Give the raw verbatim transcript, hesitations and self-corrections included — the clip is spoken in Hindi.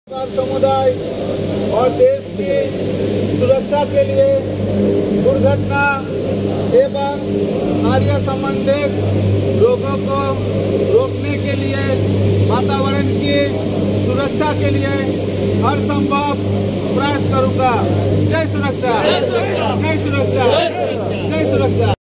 समुदाय और देश की सुरक्षा के लिए दुर्घटना एवं कार्य संबंधित रोगों को रोकने के लिए वातावरण की सुरक्षा के लिए हर संभव प्रयास करूंगा। जय सुरक्षा, जय सुरक्षा, जय सुरक्षा।